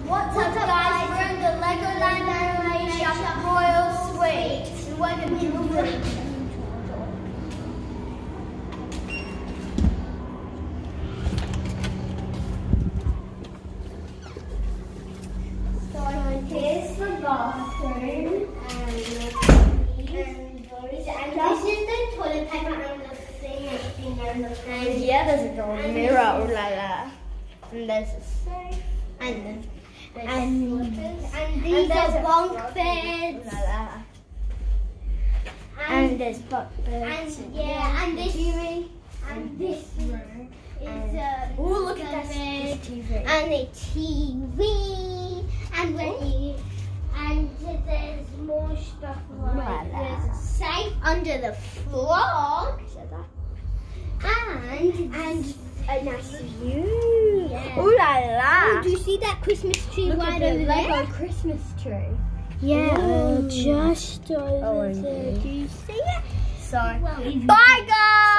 What's up guys, we're in the Legoland Malaysia Royal Suite. And we're going to do it. So here's the bathroom. And this is the toilet paper and the thing and the thing. And yeah, there's a gold mirror, oh la la. And there's a safe. And these are bunk beds. And there's bunk beds. And this room is look at that TV. And a TV. And there's more stuff like there's a safe under the floor. And a nice view. Yeah. Ooh la la. Oh, do you see that Christmas tree right over there? Lego Christmas tree. Yeah, just over there. Do you see it? So, Well, bye guys.